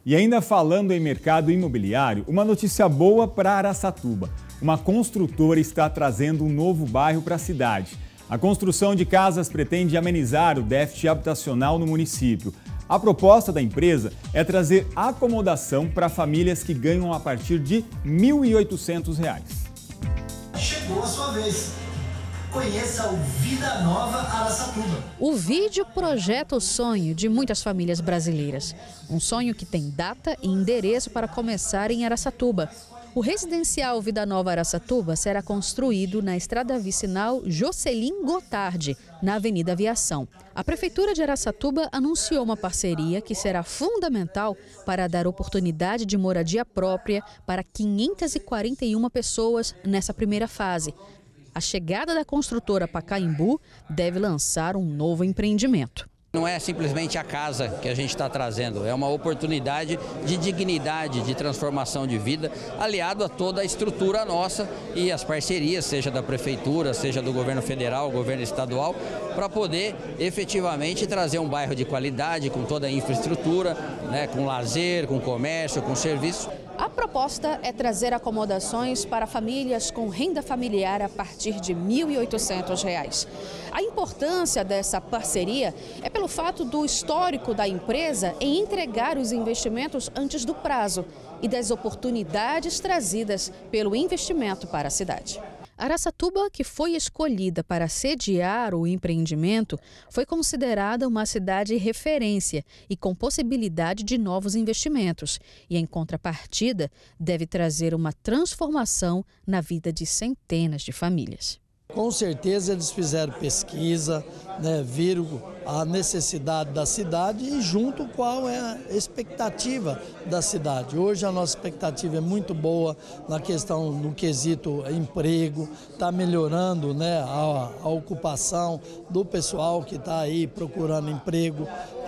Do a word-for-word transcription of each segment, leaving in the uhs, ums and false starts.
E ainda falando em mercado imobiliário, uma notícia boa para Araçatuba. Uma construtora está trazendo um novo bairro para a cidade. A construção de casas pretende amenizar o déficit habitacional no município. A proposta da empresa é trazer acomodação para famílias que ganham a partir de mil e oitocentos reais. Chegou a sua vez. Conheça o Vida Nova Araçatuba. O vídeo projeta o sonho de muitas famílias brasileiras. Um sonho que tem data e endereço para começar em Araçatuba. O residencial Vida Nova Araçatuba será construído na estrada vicinal Jocelyn Gotardi, na Avenida Aviação. A Prefeitura de Araçatuba anunciou uma parceria que será fundamental para dar oportunidade de moradia própria para quinhentas e quarenta e uma pessoas nessa primeira fase. A chegada da construtora Pacaembu deve lançar um novo empreendimento. Não é simplesmente a casa que a gente está trazendo, é uma oportunidade de dignidade, de transformação de vida, aliado a toda a estrutura nossa e as parcerias, seja da Prefeitura, seja do governo federal, governo estadual, para poder efetivamente trazer um bairro de qualidade, com toda a infraestrutura, né, com lazer, com comércio, com serviço. A proposta é trazer acomodações para famílias com renda familiar a partir de mil e oitocentos reais. A importância dessa parceria é pelo fato do histórico da empresa em entregar os investimentos antes do prazo e das oportunidades trazidas pelo investimento para a cidade. Araçatuba, que foi escolhida para sediar o empreendimento, foi considerada uma cidade referência e com possibilidade de novos investimentos. E, em contrapartida, deve trazer uma transformação na vida de centenas de famílias. Com certeza eles fizeram pesquisa, né, viram a necessidade da cidade e junto qual é a expectativa da cidade. Hoje a nossa expectativa é muito boa na questão no quesito emprego, está melhorando, né, a, a ocupação do pessoal que está aí procurando emprego.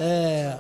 É,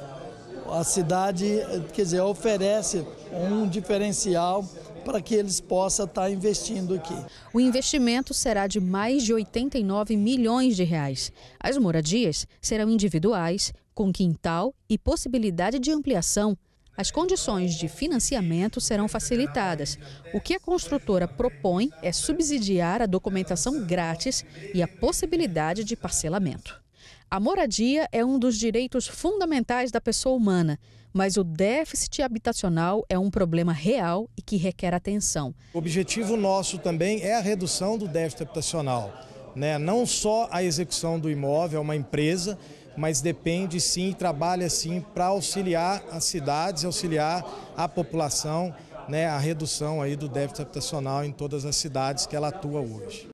a cidade, quer dizer, oferece um diferencial para que eles possam estar investindo aqui. O investimento será de mais de oitenta e nove milhões de reais. As moradias serão individuais, com quintal e possibilidade de ampliação. As condições de financiamento serão facilitadas. O que a construtora propõe é subsidiar a documentação grátis e a possibilidade de parcelamento. A moradia é um dos direitos fundamentais da pessoa humana, mas o déficit habitacional é um problema real e que requer atenção. O objetivo nosso também é a redução do déficit habitacional, né? Não só a execução do imóvel, é uma empresa, mas depende sim, trabalha sim para auxiliar as cidades, auxiliar a população, né, a redução aí do déficit habitacional em todas as cidades que ela atua hoje.